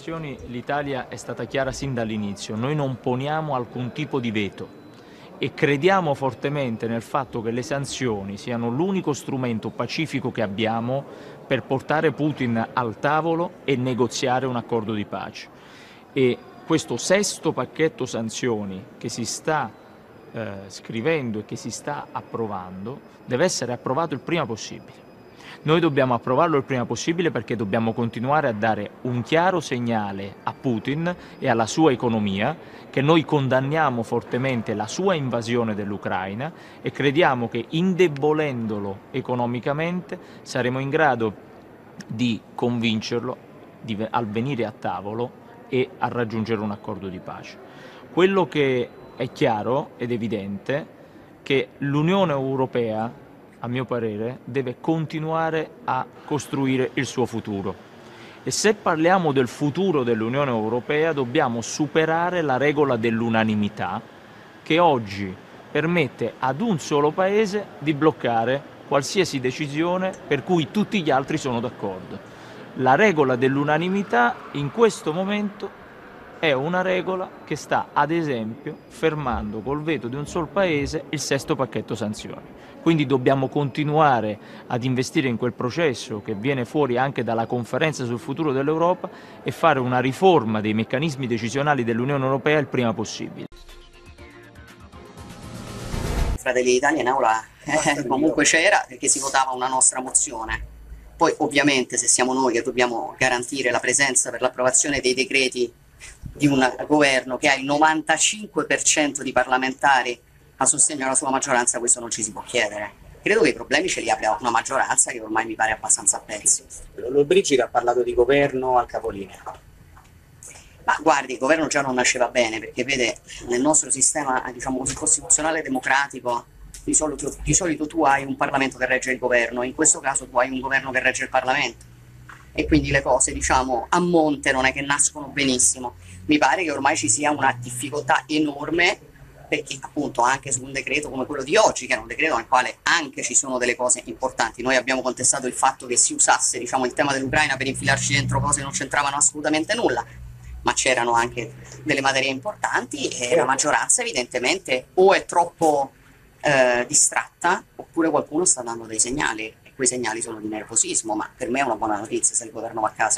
sanzioni l'Italia è stata chiara sin dall'inizio, noi non poniamo alcun tipo di veto e crediamo fortemente nel fatto che le sanzioni siano l'unico strumento pacifico che abbiamo per portare Putin al tavolo e negoziare un accordo di pace. E questo sesto pacchetto sanzioni che si sta scrivendo e che si sta approvando deve essere approvato il prima possibile. Noi dobbiamo approvarlo il prima possibile perché dobbiamo continuare a dare un chiaro segnale a Putin e alla sua economia che noi condanniamo fortemente la sua invasione dell'Ucraina e crediamo che indebolendolo economicamente saremo in grado di convincerlo a venire a tavolo e a raggiungere un accordo di pace. Quello che è chiaro ed evidente è che l'Unione Europea, a mio parere, deve continuare a costruire il suo futuro. E se parliamo del futuro dell'Unione Europea dobbiamo superare la regola dell'unanimità che oggi permette ad un solo paese di bloccare qualsiasi decisione per cui tutti gli altri sono d'accordo. La regola dell'unanimità in questo momento è una regola che sta, ad esempio, fermando col veto di un solo paese il sesto pacchetto sanzioni. Quindi dobbiamo continuare ad investire in quel processo che viene fuori anche dalla conferenza sul futuro dell'Europa e fare una riforma dei meccanismi decisionali dell'Unione Europea il prima possibile. Fratelli d'Italia in aula comunque c'era perché si votava una nostra mozione. Poi ovviamente se siamo noi che dobbiamo garantire la presenza per l'approvazione dei decreti di un governo che ha il 95% di parlamentari a sostegno della sua maggioranza, questo non ci si può chiedere. Credo che i problemi ce li abbia una maggioranza che ormai mi pare abbastanza a pezzi. Lollobrigida ha parlato di governo al capolinea. Ma guardi, il governo già non nasceva bene, perché vede, nel nostro sistema, diciamo così, costituzionale democratico, di solito tu hai un Parlamento che regge il governo, in questo caso tu hai un governo che regge il Parlamento. E quindi le cose, diciamo, a monte non è che nascono benissimo. Mi pare che ormai ci sia una difficoltà enorme, perché appunto anche su un decreto come quello di oggi, che è un decreto nel quale anche ci sono delle cose importanti, noi abbiamo contestato il fatto che si usasse, diciamo, il tema dell'Ucraina per infilarci dentro cose che non c'entravano assolutamente nulla, ma c'erano anche delle materie importanti e la maggioranza evidentemente o è troppo distratta oppure qualcuno sta dando dei segnali e quei segnali sono di nervosismo, ma per me è una buona notizia se il governo va a casa.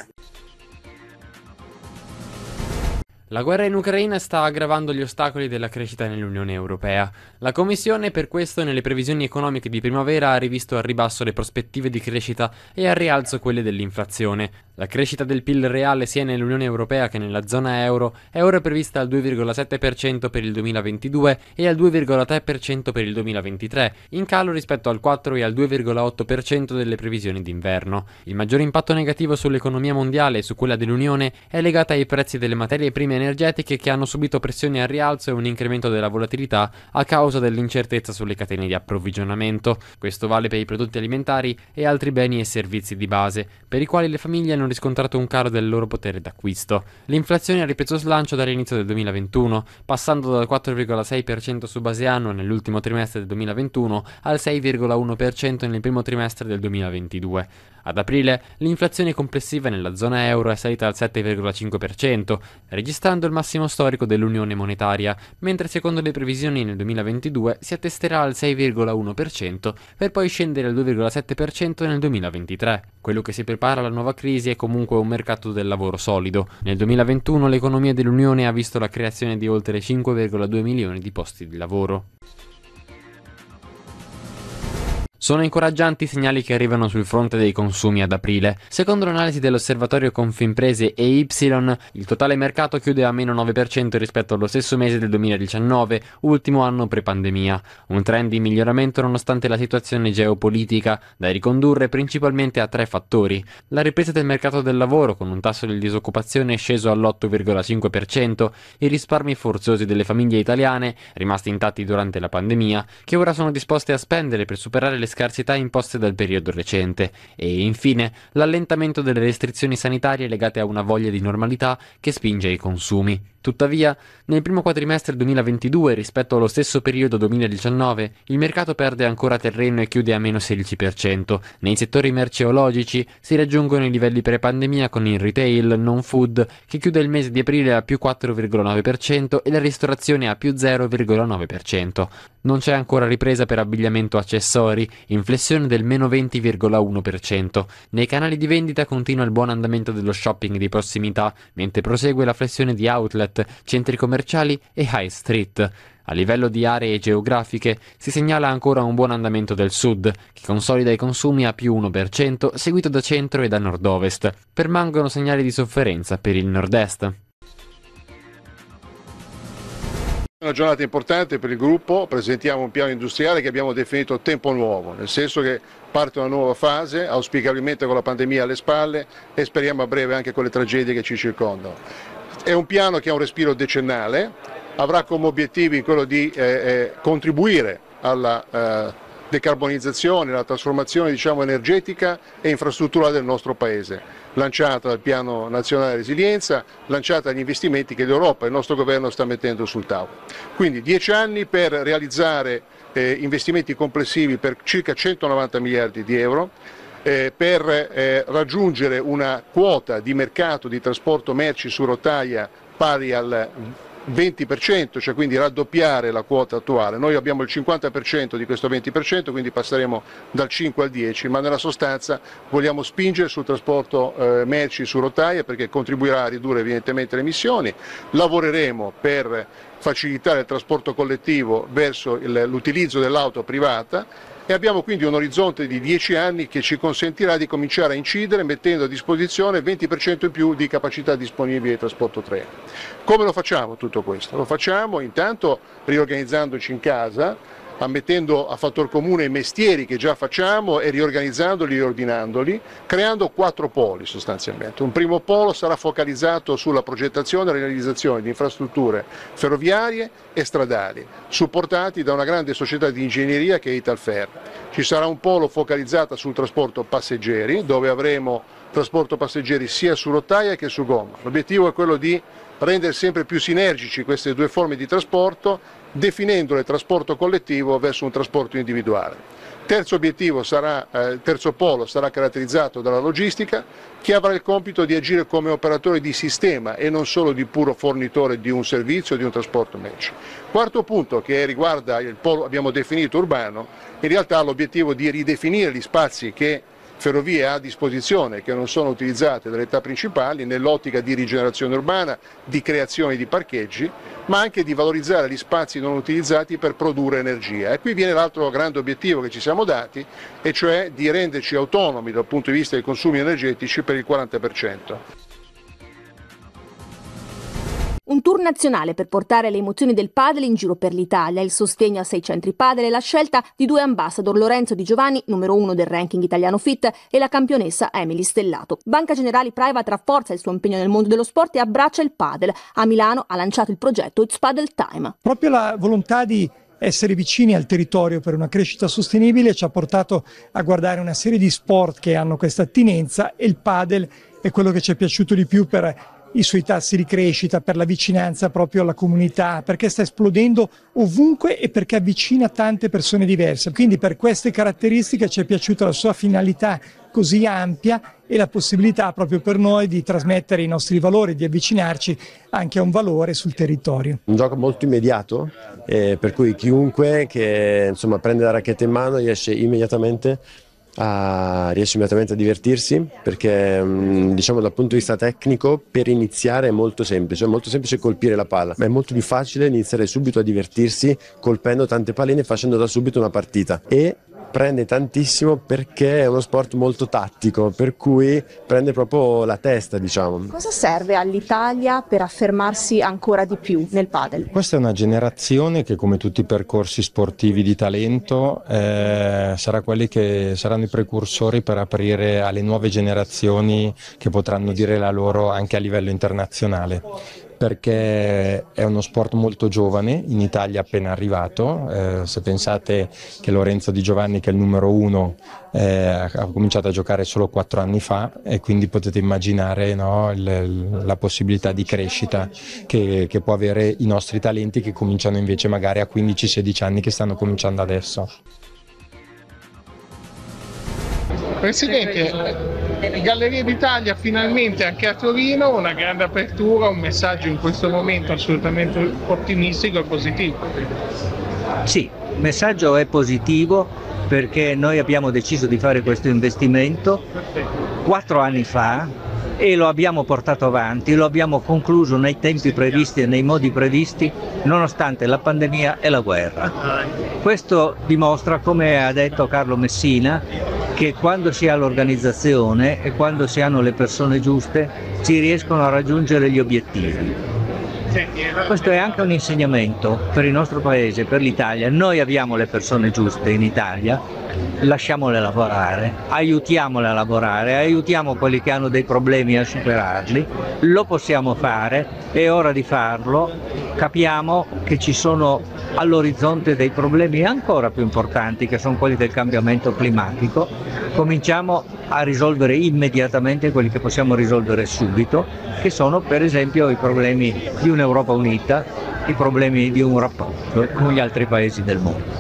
La guerra in Ucraina sta aggravando gli ostacoli della crescita nell'Unione Europea. La Commissione per questo nelle previsioni economiche di primavera ha rivisto al ribasso le prospettive di crescita e al rialzo quelle dell'inflazione. La crescita del PIL reale sia nell'Unione Europea che nella zona euro è ora prevista al 2,7% per il 2022 e al 2,3% per il 2023, in calo rispetto al 4 e al 2,8% delle previsioni d'inverno. Il maggiore impatto negativo sull'economia mondiale e su quella dell'Unione è legato ai prezzi delle materie prime energetiche che hanno subito pressioni al rialzo e un incremento della volatilità a causa dell'incertezza sulle catene di approvvigionamento. Questo vale per i prodotti alimentari e altri beni e servizi di base, per i quali le famiglie hanno riscontrato un calo del loro potere d'acquisto. L'inflazione ha ripreso slancio dall'inizio del 2021, passando dal 4,6% su base annua nell'ultimo trimestre del 2021 al 6,1% nel primo trimestre del 2022. Ad aprile l'inflazione complessiva nella zona euro è salita al 7,5%, registrando il massimo storico dell'Unione Monetaria, mentre secondo le previsioni nel 2022 si attesterà al 6,1% per poi scendere al 2,7% nel 2023. Quello che si prepara alla nuova crisi è comunque un mercato del lavoro solido. Nel 2021 l'economia dell'Unione ha visto la creazione di oltre 5,2 milioni di posti di lavoro. Sono incoraggianti i segnali che arrivano sul fronte dei consumi ad aprile. Secondo l'analisi dell'osservatorio Confimprese EY, il totale mercato chiude a meno 9% rispetto allo stesso mese del 2019, ultimo anno pre-pandemia. Un trend di miglioramento nonostante la situazione geopolitica, da ricondurre principalmente a tre fattori. La ripresa del mercato del lavoro, con un tasso di disoccupazione sceso all'8,5%, i risparmi forzosi delle famiglie italiane, rimasti intatti durante la pandemia, che ora sono disposte a spendere per superare le scarsità imposte dal periodo recente e infine l'allentamento delle restrizioni sanitarie legate a una voglia di normalità che spinge i consumi. Tuttavia, nel primo quadrimestre 2022 rispetto allo stesso periodo 2019, il mercato perde ancora terreno e chiude a meno 16%. Nei settori merceologici si raggiungono i livelli pre-pandemia con il retail, non food, che chiude il mese di aprile a più 4,9% e la ristorazione a più 0,9%. Non c'è ancora ripresa per abbigliamento accessori, in flessione del meno 20,1%. Nei canali di vendita continua il buon andamento dello shopping di prossimità, mentre prosegue la flessione di outlet, centri commerciali e high street. A livello di aree geografiche si segnala ancora un buon andamento del sud, che consolida i consumi a più 1%, seguito da centro e da nord-ovest. Permangono segnali di sofferenza per il nord-est. Una giornata importante per il gruppo, presentiamo un piano industriale che abbiamo definito tempo nuovo, nel senso che parte una nuova fase, auspicabilmente con la pandemia alle spalle e speriamo a breve anche con le tragedie che ci circondano. È un piano che ha un respiro decennale, avrà come obiettivi quello di contribuire alla decarbonizzazione, alla trasformazione energetica e infrastrutturale del nostro Paese, lanciata dal Piano Nazionale di Resilienza, lanciata dagli investimenti che l'Europa e il nostro governo sta mettendo sul tavolo. Quindi 10 anni per realizzare investimenti complessivi per circa 190 miliardi di euro, per raggiungere una quota di mercato di trasporto merci su rotaia pari al 20%, cioè quindi raddoppiare la quota attuale. Noi abbiamo il 50% di questo 20%, quindi passeremo dal 5 al 10, ma nella sostanza vogliamo spingere sul trasporto merci su rotaia perché contribuirà a ridurre evidentemente le emissioni. Lavoreremo per facilitare il trasporto collettivo verso l'utilizzo dell'auto privata e abbiamo quindi un orizzonte di 10 anni che ci consentirà di cominciare a incidere mettendo a disposizione il 20% in più di capacità disponibili di trasporto treno. Come lo facciamo tutto questo? Lo facciamo intanto riorganizzandoci in casa, ammettendo a fattor comune i mestieri che già facciamo e riorganizzandoli e riordinandoli, creando 4 poli sostanzialmente. Un primo polo sarà focalizzato sulla progettazione e realizzazione di infrastrutture ferroviarie e stradali, supportati da una grande società di ingegneria che è Italferr. Ci sarà un polo focalizzato sul trasporto passeggeri, dove avremo trasporto passeggeri sia su rotaia che su gomma. L'obiettivo è quello di rendere sempre più sinergici queste due forme di trasporto, definendo il trasporto collettivo verso un trasporto individuale. Terzo polo sarà caratterizzato dalla logistica, che avrà il compito di agire come operatore di sistema e non solo di puro fornitore di un servizio, di un trasporto merci. Quarto punto, che riguarda il polo, abbiamo definito urbano, in realtà ha l'obiettivo di ridefinire gli spazi che Ferrovie ha a disposizione, che non sono utilizzate dalle realtà principali, nell'ottica di rigenerazione urbana, di creazione di parcheggi, ma anche di valorizzare gli spazi non utilizzati per produrre energia. E qui viene l'altro grande obiettivo che ci siamo dati, e cioè di renderci autonomi dal punto di vista dei consumi energetici per il 40%. Un tour nazionale per portare le emozioni del padel in giro per l'Italia, il sostegno a 6 centri padel e la scelta di 2 ambassador, Lorenzo Di Giovanni, numero 1 del ranking italiano FIT, e la campionessa Emily Stellato. Banca Generali Private rafforza il suo impegno nel mondo dello sport e abbraccia il padel. A Milano ha lanciato il progetto It's Padel Time. Proprio la volontà di essere vicini al territorio per una crescita sostenibile ci ha portato a guardare una serie di sport che hanno questa attinenza, e il padel è quello che ci è piaciuto di più per i suoi tassi di crescita, per la vicinanza proprio alla comunità, perché sta esplodendo ovunque e perché avvicina tante persone diverse. Quindi per queste caratteristiche ci è piaciuta la sua finalità così ampia e la possibilità proprio per noi di trasmettere i nostri valori, di avvicinarci anche a un valore sul territorio. Un gioco molto immediato, per cui chiunque che prende la racchetta in mano riesce immediatamente a divertirsi, perché dal punto di vista tecnico per iniziare è molto semplice colpire la palla, ma è molto più facile iniziare subito a divertirsi colpendo tante palline e facendo da subito una partita. E prende tantissimo perché è uno sport molto tattico, per cui prende proprio la testa, Cosa serve all'Italia per affermarsi ancora di più nel padel? Questa è una generazione che, come tutti i percorsi sportivi di talento, sarà quelli che saranno i precursori per aprire alle nuove generazioni che potranno dire la loro anche a livello internazionale. perché è uno sport molto giovane, in Italia appena arrivato. Se pensate che Lorenzo Di Giovanni, che è il numero 1, ha cominciato a giocare solo 4 anni fa, e quindi potete immaginare, no, la possibilità di crescita che può avere i nostri talenti, che cominciano invece magari a 15-16 anni, che stanno cominciando adesso. Presidente, Gallerie d'Italia finalmente anche a Torino, una grande apertura, un messaggio in questo momento assolutamente ottimistico e positivo. Sì, il messaggio è positivo perché noi abbiamo deciso di fare questo investimento 4 anni fa e lo abbiamo portato avanti, lo abbiamo concluso nei tempi previsti e nei modi previsti nonostante la pandemia e la guerra. Questo dimostra, come ha detto Carlo Messina, che quando si ha l'organizzazione e quando si hanno le persone giuste si riescono a raggiungere gli obiettivi. Questo è anche un insegnamento per il nostro paese, per l'Italia. Noi abbiamo le persone giuste in Italia, lasciamole lavorare, aiutiamole a lavorare, aiutiamo quelli che hanno dei problemi a superarli, lo possiamo fare, è ora di farlo. Capiamo che ci sono all'orizzonte dei problemi ancora più importanti, che sono quelli del cambiamento climatico. Cominciamo a risolvere immediatamente quelli che possiamo risolvere subito, che sono per esempio i problemi di un'Europa unita, i problemi di un rapporto con gli altri paesi del mondo.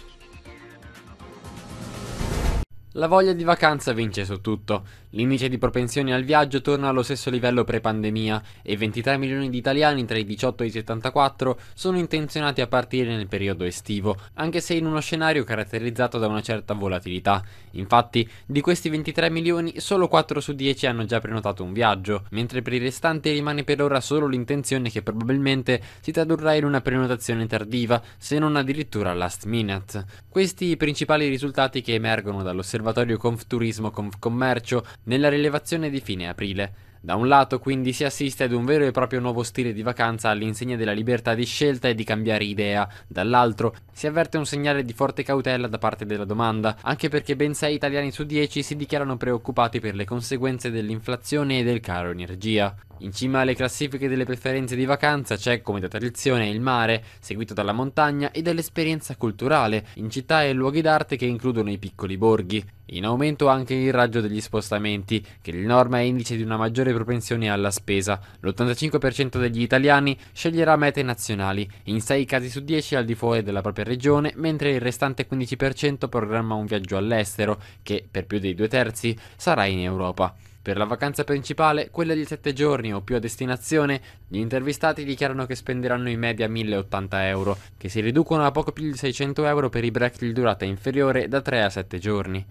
La voglia di vacanza vince su tutto. L'indice di propensione al viaggio torna allo stesso livello pre-pandemia e 23 milioni di italiani tra i 18 e i 74 sono intenzionati a partire nel periodo estivo, anche se in uno scenario caratterizzato da una certa volatilità. Infatti, di questi 23 milioni, solo 4 su 10 hanno già prenotato un viaggio, mentre per i restanti rimane per ora solo l'intenzione, che probabilmente si tradurrà in una prenotazione tardiva, se non addirittura last minute. Questi i principali risultati che emergono dall'osservatorio Confturismo Confcommercio nella rilevazione di fine aprile. Da un lato quindi si assiste ad un vero e proprio nuovo stile di vacanza all'insegna della libertà di scelta e di cambiare idea, dall'altro si avverte un segnale di forte cautela da parte della domanda, anche perché ben 6 italiani su 10 si dichiarano preoccupati per le conseguenze dell'inflazione e del caro energia. In cima alle classifiche delle preferenze di vacanza c'è, come da tradizione, il mare, seguito dalla montagna e dall'esperienza culturale, in città e luoghi d'arte che includono i piccoli borghi. In aumento anche il raggio degli spostamenti, che il norma è indice di una maggiore propensione alla spesa. L'85% degli italiani sceglierà mete nazionali, in 6 casi su 10 al di fuori della propria regione, mentre il restante 15% programma un viaggio all'estero, che, per più dei 2/3, sarà in Europa. Per la vacanza principale, quella di 7 giorni o più a destinazione, gli intervistati dichiarano che spenderanno in media 1.080 euro, che si riducono a poco più di 600 euro per i break di durata inferiore da 3 a 7 giorni.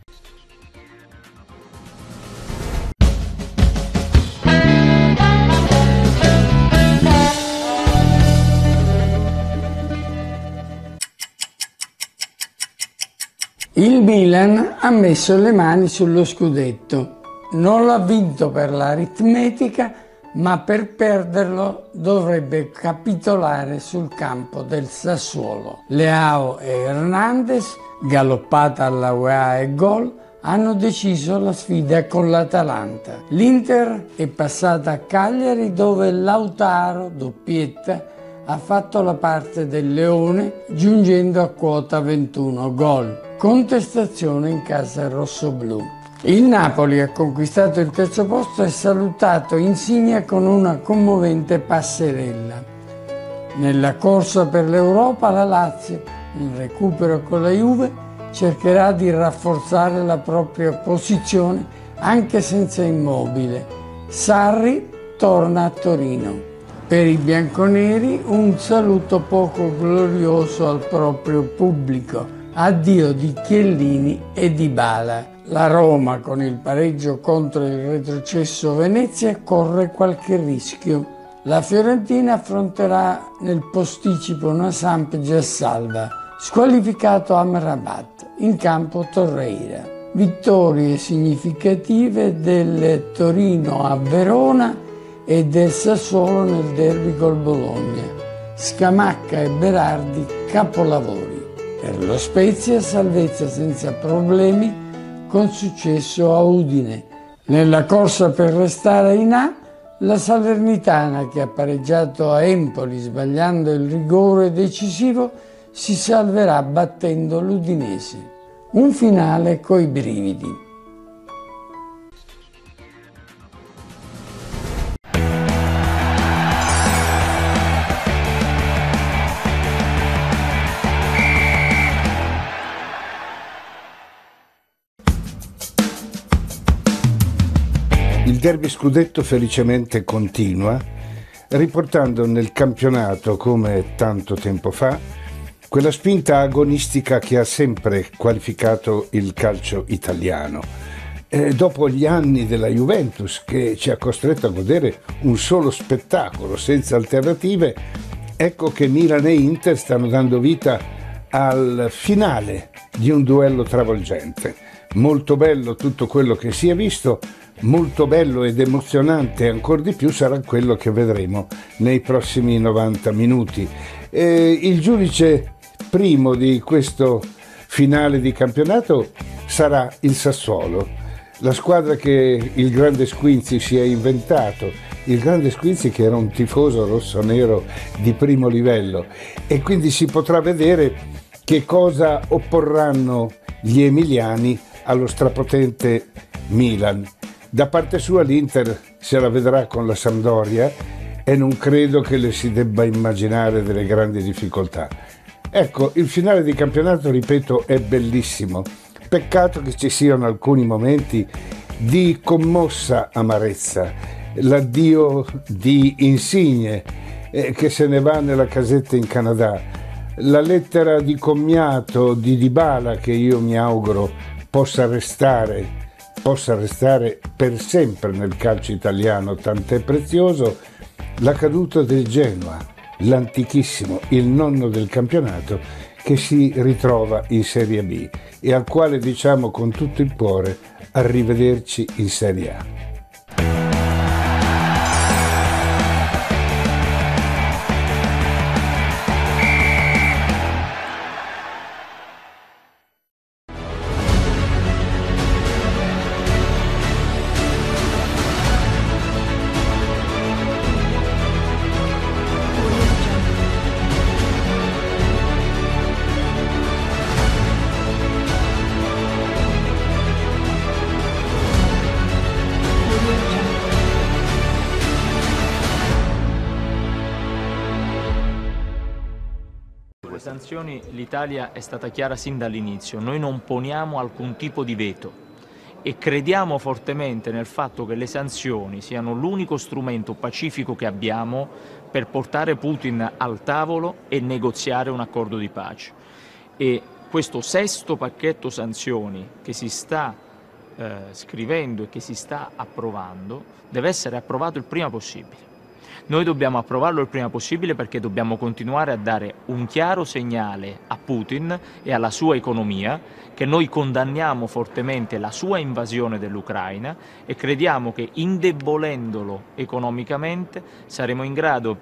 Il Milan ha messo le mani sullo scudetto. Non l'ha vinto per l'aritmetica, ma per perderlo dovrebbe capitolare sul campo del Sassuolo. Leao e Hernandez, galoppata alla UEA e gol, hanno deciso la sfida con l'Atalanta. L'Inter è passata a Cagliari, dove Lautaro, doppietta, ha fatto la parte del Leone, giungendo a quota 21 gol. Contestazione in casa rossoblù. Il Napoli ha conquistato il terzo posto e salutato Insigne con una commovente passerella. Nella corsa per l'Europa la Lazio, in recupero con la Juve, cercherà di rafforzare la propria posizione anche senza Immobile. Sarri torna a Torino. Per i bianconeri un saluto poco glorioso al proprio pubblico. Addio di Chiellini e Dybala. La Roma, con il pareggio contro il retrocesso Venezia, corre qualche rischio. La Fiorentina affronterà nel posticipo una Samp già salva. Squalificato Amrabat, in campo Torreira. Vittorie significative del Torino a Verona e del Sassuolo nel derby col Bologna. Scamacca e Berardi capolavori. Per lo Spezia salvezza senza problemi con successo a Udine. Nella corsa per restare in A, La Salernitana, che ha pareggiato a Empoli sbagliando il rigore decisivo, si salverà battendo l'Udinese. Un finale coi brividi. Il derby scudetto felicemente continua, riportando nel campionato, come tanto tempo fa, quella spinta agonistica che ha sempre qualificato il calcio italiano. Dopo gli anni della Juventus, che ci ha costretto a godere un solo spettacolo senza alternative, ecco che Milan e Inter stanno dando vita al finale di un duello travolgente. Molto bello tutto quello che si è visto, molto bello ed emozionante ancora di più sarà quello che vedremo nei prossimi 90 minuti. Il giudice primo di questo finale di campionato sarà il Sassuolo, la squadra che il grande Squinzi si è inventato, il grande Squinzi che era un tifoso rossonero di primo livello, e quindi si potrà vedere che cosa opporranno gli emiliani allo strapotente Milan. Da parte sua l'Inter se la vedrà con la Sampdoria e non credo che le si debba immaginare delle grandi difficoltà. Ecco, il finale di campionato, ripeto, è bellissimo. Peccato che ci siano alcuni momenti di commossa amarezza. L'addio di Insigne, che se ne va nella casetta in Canada. La lettera di commiato di Dybala, che io mi auguro possa restare per sempre nel calcio italiano, tant'è prezioso. La caduta del Genoa, l'antichissimo, il nonno del campionato, che si ritrova in Serie B e al quale diciamo con tutto il cuore arrivederci in Serie A. Sanzioni, l'Italia è stata chiara sin dall'inizio, noi non poniamo alcun tipo di veto e crediamo fortemente nel fatto che le sanzioni siano l'unico strumento pacifico che abbiamo per portare Putin al tavolo e negoziare un accordo di pace. E questo sesto pacchetto sanzioni che si sta scrivendo e che si sta approvando deve essere approvato il prima possibile. Noi dobbiamo approvarlo il prima possibile perché dobbiamo continuare a dare un chiaro segnale a Putin e alla sua economia che noi condanniamo fortemente la sua invasione dell'Ucraina e crediamo che indebolendolo economicamente saremo in grado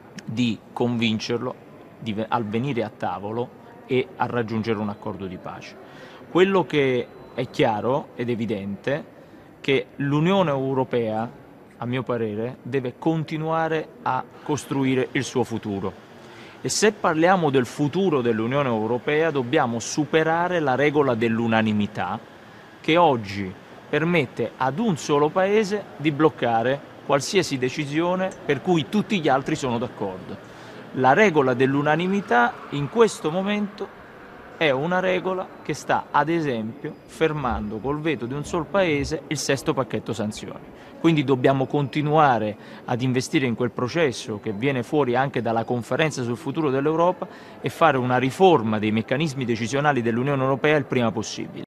di convincerlo a venire a tavolo e a raggiungere un accordo di pace. Quello che è chiaro ed evidente è che l'Unione Europea, a mio parere, deve continuare a costruire il suo futuro. E se parliamo del futuro dell'Unione Europea dobbiamo superare la regola dell'unanimità che oggi permette ad un solo paese di bloccare qualsiasi decisione per cui tutti gli altri sono d'accordo. La regola dell'unanimità in questo momento è una regola che sta, ad esempio, fermando col veto di un solo paese il sesto pacchetto sanzioni. Quindi dobbiamo continuare ad investire in quel processo che viene fuori anche dalla conferenza sul futuro dell'Europa e fare una riforma dei meccanismi decisionali dell'Unione Europea il prima possibile.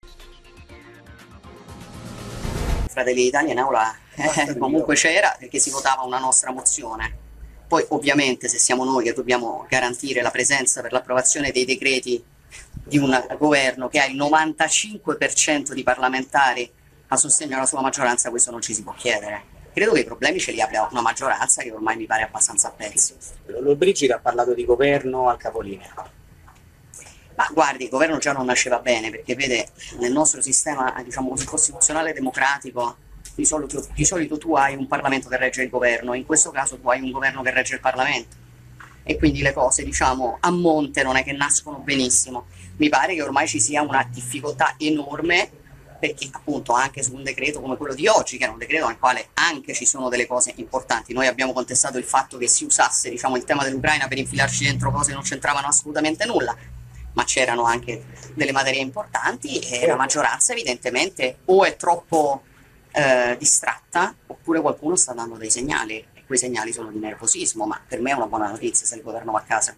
Fratelli d'Italia in aula comunque c'era perché si votava una nostra mozione. Poi ovviamente se siamo noi che dobbiamo garantire la presenza per l'approvazione dei decreti di un governo che ha il 95% di parlamentari a sostegno della sua maggioranza, questo non ci si può chiedere. Credo che i problemi ce li abbia una maggioranza che ormai mi pare abbastanza a pezzi. Lollobrigida ha parlato di governo al capolinea. Ma guardi, il governo già non nasceva bene perché vede nel nostro sistema, diciamo così, costituzionale democratico Di solito tu hai un Parlamento che regge il governo, in questo caso tu hai un governo che regge il Parlamento e quindi le cose, diciamo, a monte non è che nascono benissimo. Mi pare che ormai ci sia una difficoltà enorme, perché appunto anche su un decreto come quello di oggi, che è un decreto nel quale anche ci sono delle cose importanti, noi abbiamo contestato il fatto che si usasse, diciamo, il tema dell'Ucraina per infilarci dentro cose che non c'entravano assolutamente nulla, ma c'erano anche delle materie importanti e la maggioranza evidentemente o è troppo distratta oppure qualcuno sta dando dei segnali e quei segnali sono di nervosismo, ma per me è una buona notizia se il governo va a casa.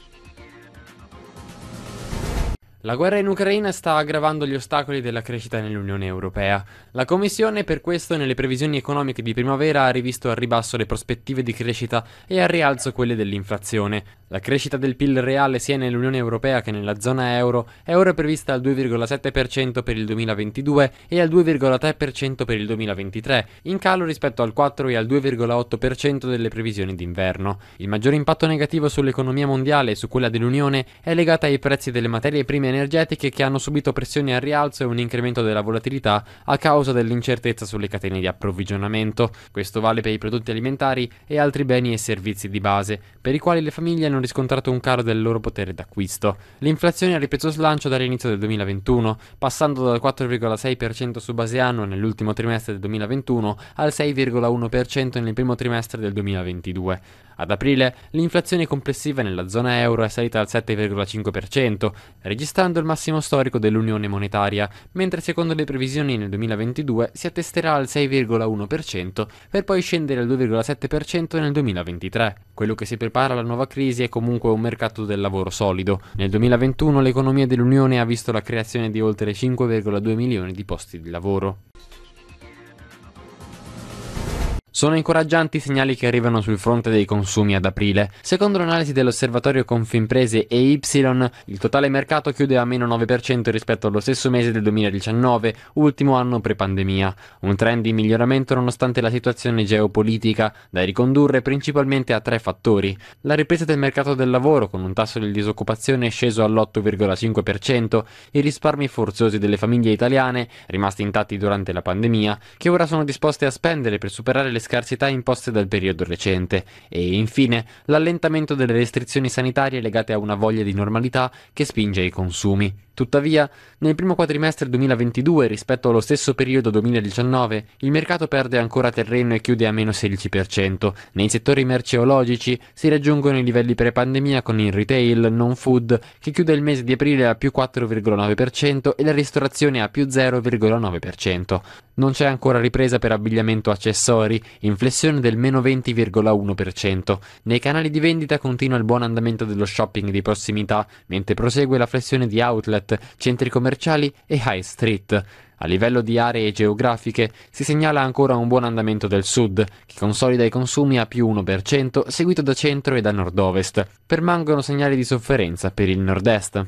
La guerra in Ucraina sta aggravando gli ostacoli della crescita nell'Unione Europea. La Commissione per questo nelle previsioni economiche di primavera ha rivisto al ribasso le prospettive di crescita e al rialzo quelle dell'inflazione. La crescita del PIL reale sia nell'Unione Europea che nella zona euro è ora prevista al 2,7% per il 2022 e al 2,3% per il 2023, in calo rispetto al 4 e al 2,8% delle previsioni d'inverno. Il maggiore impatto negativo sull'economia mondiale e su quella dell'Unione è legato ai prezzi delle materie prime energetiche che hanno subito pressioni al rialzo e un incremento della volatilità a causa dell'incertezza sulle catene di approvvigionamento. Questo vale per i prodotti alimentari e altri beni e servizi di base, per i quali le famiglie hanno riscontrato un calo del loro potere d'acquisto. L'inflazione ha ripreso slancio dall'inizio del 2021, passando dal 4,6% su base annua nell'ultimo trimestre del 2021 al 6,1% nel primo trimestre del 2022. Ad aprile l'inflazione complessiva nella zona euro è salita al 7,5%, registrando il massimo storico dell'Unione monetaria, mentre secondo le previsioni nel 2022 si attesterà al 6,1% per poi scendere al 2,7% nel 2023. Quello che si prepara alla nuova crisi è comunque un mercato del lavoro solido. Nel 2021 l'economia dell'Unione ha visto la creazione di oltre 5,2 milioni di posti di lavoro. Sono incoraggianti i segnali che arrivano sul fronte dei consumi ad aprile. Secondo l'analisi dell'osservatorio Confimprese e Y, il totale mercato chiude a meno 9% rispetto allo stesso mese del 2019, ultimo anno pre-pandemia. Un trend di miglioramento nonostante la situazione geopolitica, da ricondurre principalmente a 3 fattori. La ripresa del mercato del lavoro, con un tasso di disoccupazione sceso all'8,5%, i risparmi forzosi delle famiglie italiane, rimasti intatti durante la pandemia, che ora sono disposte a spendere per superare le scarsità imposte dal periodo recente e infine l'allentamento delle restrizioni sanitarie legate a una voglia di normalità che spinge i consumi. Tuttavia, nel primo quadrimestre 2022 rispetto allo stesso periodo 2019, il mercato perde ancora terreno e chiude a meno 16%. Nei settori merceologici si raggiungono i livelli pre-pandemia con il retail non food che chiude il mese di aprile a più 4,9% e la ristorazione a più 0,9%. Non c'è ancora ripresa per abbigliamento accessori, in flessione del meno 20,1%. Nei canali di vendita continua il buon andamento dello shopping di prossimità, mentre prosegue la flessione di outlet, centri commerciali e high street. A livello di aree geografiche si segnala ancora un buon andamento del sud, che consolida i consumi a più 1%, seguito da centro e da nord-ovest. Permangono segnali di sofferenza per il nord-est.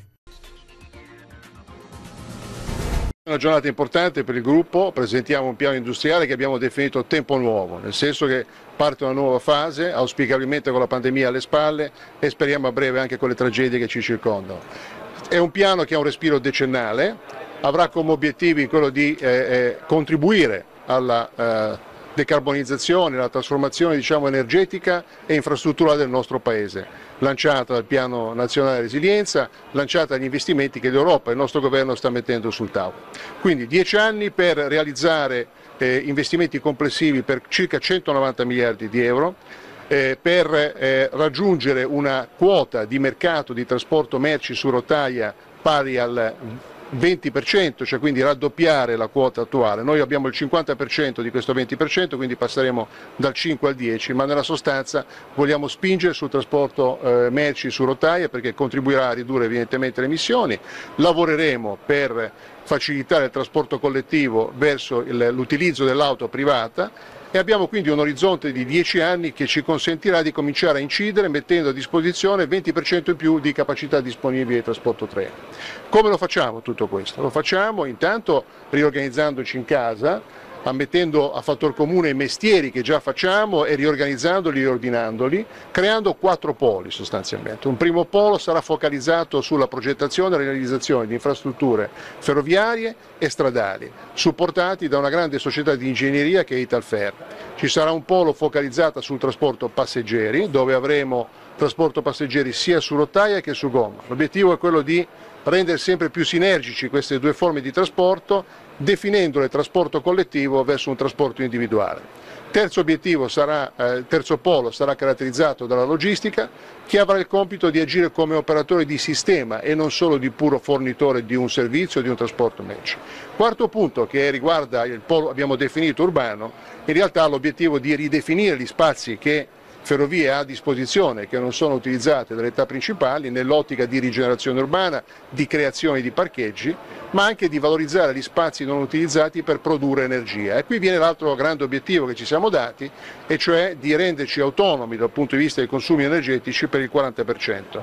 Una giornata importante per il gruppo, presentiamo un piano industriale che abbiamo definito tempo nuovo, nel senso che parte una nuova fase, auspicabilmente con la pandemia alle spalle e speriamo a breve anche con le tragedie che ci circondano. È un piano che ha un respiro decennale, avrà come obiettivi quello di contribuire alla decarbonizzazione, alla trasformazione energetica e infrastrutturale del nostro Paese, lanciata dal Piano Nazionale Resilienza, lanciata dagli investimenti che l'Europa e il nostro governo sta mettendo sul tavolo. Quindi 10 anni per realizzare investimenti complessivi per circa 190 miliardi di euro, per raggiungere una quota di mercato di trasporto merci su rotaia pari al 20%, cioè quindi raddoppiare la quota attuale. Noi abbiamo il 50% di questo 20%, quindi passeremo dal 5 al 10, ma nella sostanza vogliamo spingere sul trasporto merci su rotaia perché contribuirà a ridurre evidentemente le emissioni. Lavoreremo per facilitare il trasporto collettivo verso l'utilizzo dell'auto privata e abbiamo quindi un orizzonte di 10 anni che ci consentirà di cominciare a incidere mettendo a disposizione il 20% in più di capacità disponibili di trasporto treno. Come lo facciamo tutto questo? Lo facciamo intanto riorganizzandoci in casa ammettendo a fattor comune i mestieri che già facciamo e riorganizzandoli, riordinandoli, creando 4 poli sostanzialmente. Un primo polo sarà focalizzato sulla progettazione e realizzazione di infrastrutture ferroviarie e stradali, supportati da una grande società di ingegneria che è Italfer. Ci sarà un polo focalizzato sul trasporto passeggeri, dove avremo trasporto passeggeri sia su rotaia che su gomma. L'obiettivo è quello di rendere sempre più sinergici queste 2 forme di trasporto, definendo il trasporto collettivo verso un trasporto individuale. Terzo polo sarà caratterizzato dalla logistica, che avrà il compito di agire come operatore di sistema e non solo di puro fornitore di un servizio, di un trasporto merci. Quarto punto, che riguarda il polo, abbiamo definito urbano, in realtà ha l'obiettivo di ridefinire gli spazi che Ferrovie ha a disposizione, che non sono utilizzate dalle realtà principali, nell'ottica di rigenerazione urbana, di creazione di parcheggi, ma anche di valorizzare gli spazi non utilizzati per produrre energia. E qui viene l'altro grande obiettivo che ci siamo dati, e cioè di renderci autonomi dal punto di vista dei consumi energetici per il 40%.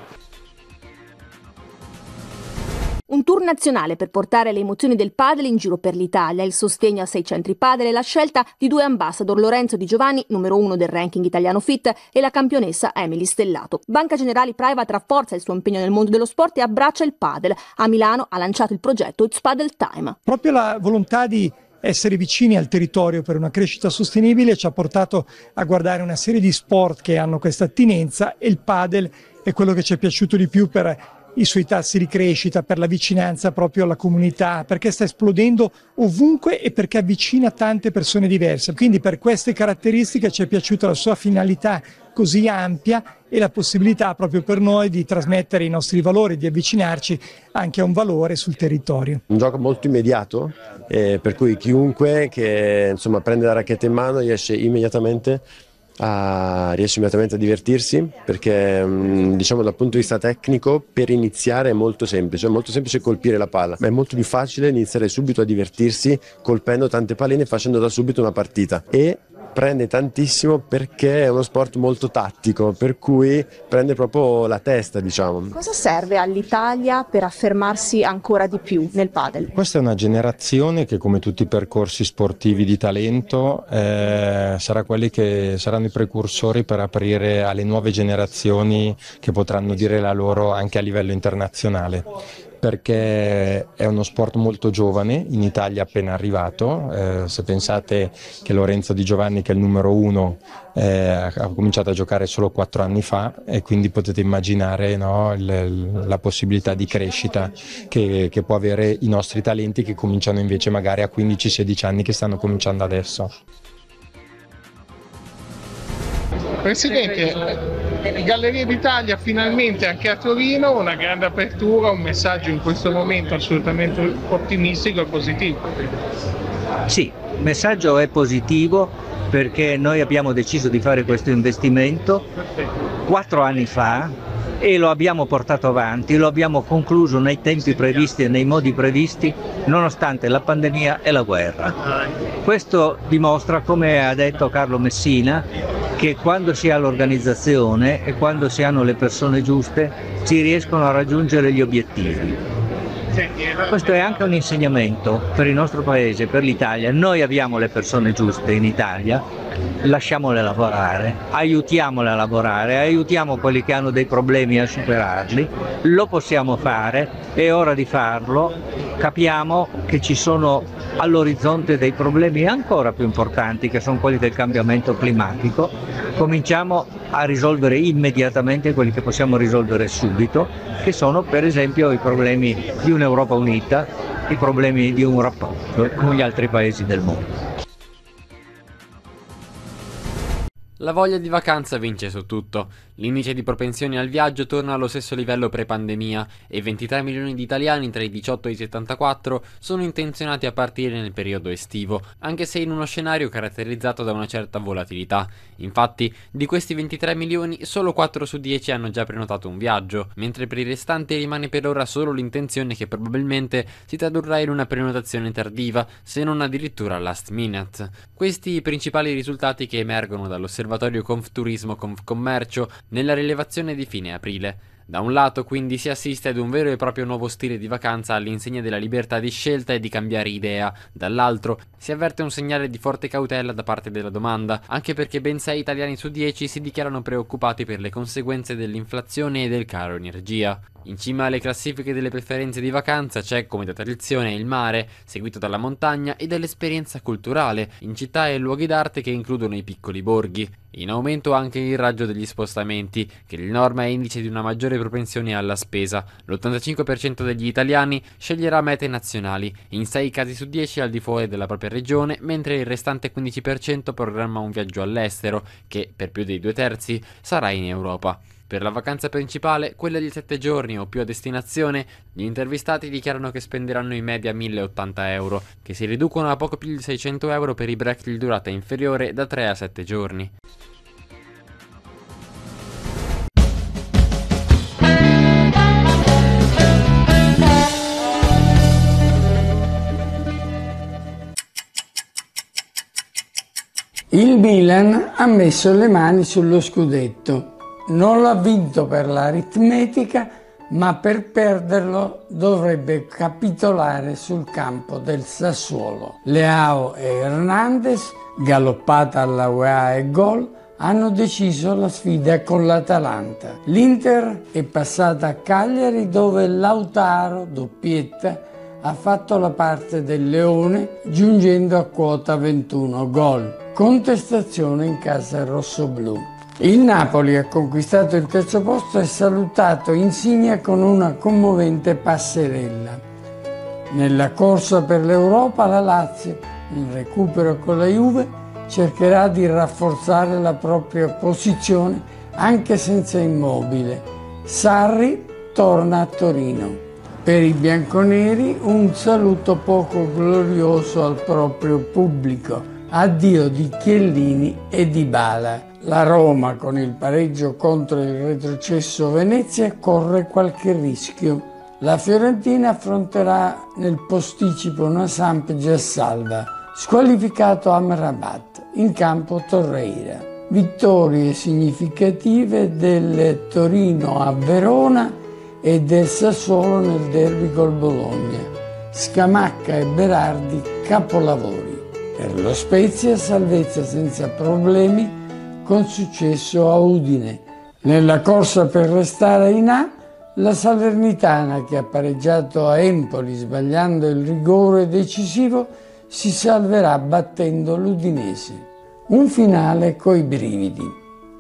Un tour nazionale per portare le emozioni del padel in giro per l'Italia, il sostegno a 6 centri padel e la scelta di 2 ambassador, Lorenzo Di Giovanni, numero 1 del ranking italiano FIT, e la campionessa Emily Stellato. Banca Generali Private rafforza il suo impegno nel mondo dello sport e abbraccia il padel. A Milano ha lanciato il progetto It's Padel Time. Proprio la volontà di essere vicini al territorio per una crescita sostenibile ci ha portato a guardare una serie di sport che hanno questa attinenza, e il padel è quello che ci è piaciuto di più per i suoi tassi di crescita, per la vicinanza proprio alla comunità, perché sta esplodendo ovunque e perché avvicina tante persone diverse. Quindi per queste caratteristiche ci è piaciuta la sua finalità così ampia e la possibilità proprio per noi di trasmettere i nostri valori, di avvicinarci anche a un valore sul territorio. Un gioco molto immediato, per cui chiunque che prende la racchetta in mano riesce immediatamente a divertirsi, perché dal punto di vista tecnico per iniziare è molto semplice colpire la palla, ma è molto più facile iniziare subito a divertirsi colpendo tante palline e facendo da subito una partita. E prende tantissimo perché è uno sport molto tattico, per cui prende proprio la testa, diciamo. Cosa serve all'Italia per affermarsi ancora di più nel padel? Questa è una generazione che, come tutti i percorsi sportivi di talento, sarà quelli che saranno i precursori per aprire alle nuove generazioni che potranno dire la loro anche a livello internazionale, perché è uno sport molto giovane, in Italia appena arrivato. Se pensate che Lorenzo Di Giovanni, che è il numero 1, ha cominciato a giocare solo 4 anni fa, e quindi potete immaginare, no, la possibilità di crescita che può avere i nostri talenti, che cominciano invece magari a 15-16 anni, che stanno cominciando adesso. Presidente, Galleria d'Italia finalmente anche a Torino, una grande apertura, un messaggio in questo momento assolutamente ottimistico e positivo. Sì, il messaggio è positivo perché noi abbiamo deciso di fare questo investimento 4 anni fa e lo abbiamo portato avanti, lo abbiamo concluso nei tempi previsti e nei modi previsti, nonostante la pandemia e la guerra. Questo dimostra, come ha detto Carlo Messina, che quando si ha l'organizzazione e quando si hanno le persone giuste si riescono a raggiungere gli obiettivi. Questo è anche un insegnamento per il nostro paese, per l'Italia. Noi abbiamo le persone giuste in Italia, lasciamole lavorare, aiutiamole a lavorare, aiutiamo quelli che hanno dei problemi a superarli, lo possiamo fare, è ora di farlo. Capiamo che ci sono all'orizzonte dei problemi ancora più importanti, che sono quelli del cambiamento climatico. Cominciamo a risolvere immediatamente quelli che possiamo risolvere subito, che sono per esempio i problemi di un'Europa unita, i problemi di un rapporto con gli altri paesi del mondo. La voglia di vacanza vince su tutto. L'indice di propensione al viaggio torna allo stesso livello pre-pandemia e 23 milioni di italiani tra i 18 e i 74 sono intenzionati a partire nel periodo estivo, anche se in uno scenario caratterizzato da una certa volatilità. Infatti, di questi 23 milioni, solo 4 su 10 hanno già prenotato un viaggio, mentre per i restanti rimane per ora solo l'intenzione, che probabilmente si tradurrà in una prenotazione tardiva, se non addirittura last minute. Questi i principali risultati che emergono dall'osservatorio Confturismo Confcommercio nella rilevazione di fine aprile. Da un lato quindi si assiste ad un vero e proprio nuovo stile di vacanza all'insegna della libertà di scelta e di cambiare idea, dall'altro si avverte un segnale di forte cautela da parte della domanda, anche perché ben 6 italiani su 10 si dichiarano preoccupati per le conseguenze dell'inflazione e del caro energia. In cima alle classifiche delle preferenze di vacanza c'è, come da tradizione, il mare, seguito dalla montagna e dall'esperienza culturale, in città e luoghi d'arte che includono i piccoli borghi. In aumento anche il raggio degli spostamenti, che di norma è indice di una maggiore propensione alla spesa. L'85% degli italiani sceglierà mete nazionali, in 6 casi su 10 al di fuori della propria regione, mentre il restante 15% programma un viaggio all'estero, che, per più dei 2/3, sarà in Europa. Per la vacanza principale, quella di 7 giorni o più a destinazione, gli intervistati dichiarano che spenderanno in media 1.080 euro, che si riducono a poco più di 600 euro per i break di durata inferiore da 3 a 7 giorni. Il Milan ha messo le mani sullo scudetto. Non l'ha vinto per l'aritmetica, ma per perderlo dovrebbe capitolare sul campo del Sassuolo. Leao e Hernandez, galoppata alla UEA e gol, hanno deciso la sfida con l'Atalanta. L'Inter è passata a Cagliari, dove Lautaro, doppietta, ha fatto la parte del Leone, giungendo a quota 21 gol. Contestazione in casa rossoblù. Il Napoli ha conquistato il terzo posto e salutato Insigne con una commovente passerella. Nella corsa per l'Europa la Lazio, in recupero con la Juve, cercherà di rafforzare la propria posizione anche senza Immobile. Sarri torna a Torino. Per i bianconeri un saluto poco glorioso al proprio pubblico. Addio di Chiellini e Dybala. La Roma, con il pareggio contro il retrocesso Venezia, corre qualche rischio. La Fiorentina affronterà nel posticipo una Samp già salva. Squalificato Amrabat, in campo Torreira. Vittorie significative del Torino a Verona e del Sassuolo nel derby col Bologna. Scamacca e Berardi capolavori. Per lo Spezia salvezza senza problemi con successo a Udine. Nella corsa per restare in A, la Salernitana, che ha pareggiato a Empoli sbagliando il rigore decisivo, si salverà battendo l'Udinese. Un finale coi brividi.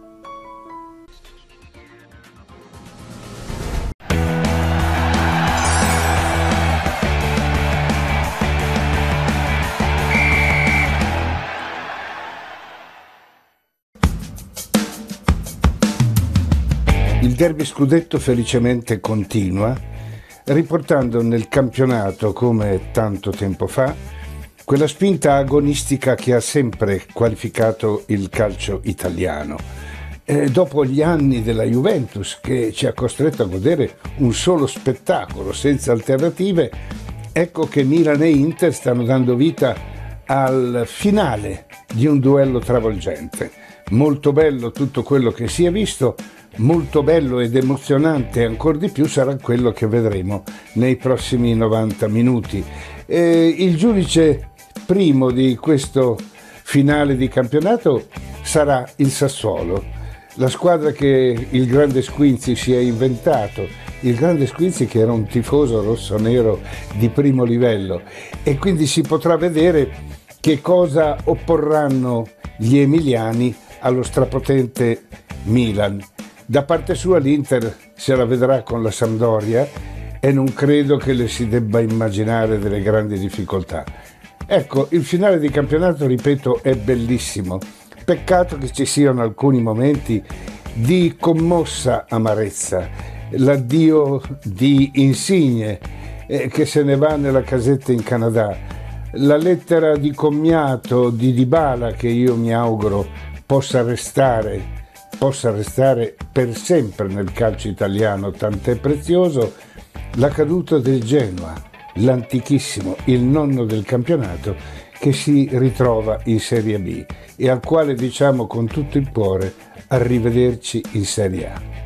Il derby scudetto felicemente continua, riportando nel campionato, come tanto tempo fa, quella spinta agonistica che ha sempre qualificato il calcio italiano. Dopo gli anni della Juventus, che ci ha costretto a godere un solo spettacolo senza alternative, ecco che Milan e Inter stanno dando vita al finale di un duello travolgente. Molto bello tutto quello che si è visto. Molto bello ed emozionante ancora di più sarà quello che vedremo nei prossimi 90 minuti. Il giudice primo di questo finale di campionato sarà il Sassuolo, la squadra che il grande Squinzi si è inventato, il grande Squinzi che era un tifoso rossonero di primo livello, e quindi si potrà vedere che cosa opporranno gli emiliani allo strapotente Milan. Da parte sua l'Inter se la vedrà con la Sampdoria e non credo che le si debba immaginare delle grandi difficoltà. Ecco, il finale di campionato, ripeto, è bellissimo. Peccato che ci siano alcuni momenti di commossa amarezza. L'addio di Insigne che se ne va nella casetta in Canada. La lettera di commiato di Dybala, che io mi auguro possa restare per sempre nel calcio italiano, tant'è prezioso. La caduta del Genoa, l'antichissimo, il nonno del campionato, che si ritrova in Serie B e al quale diciamo con tutto il cuore arrivederci in Serie A.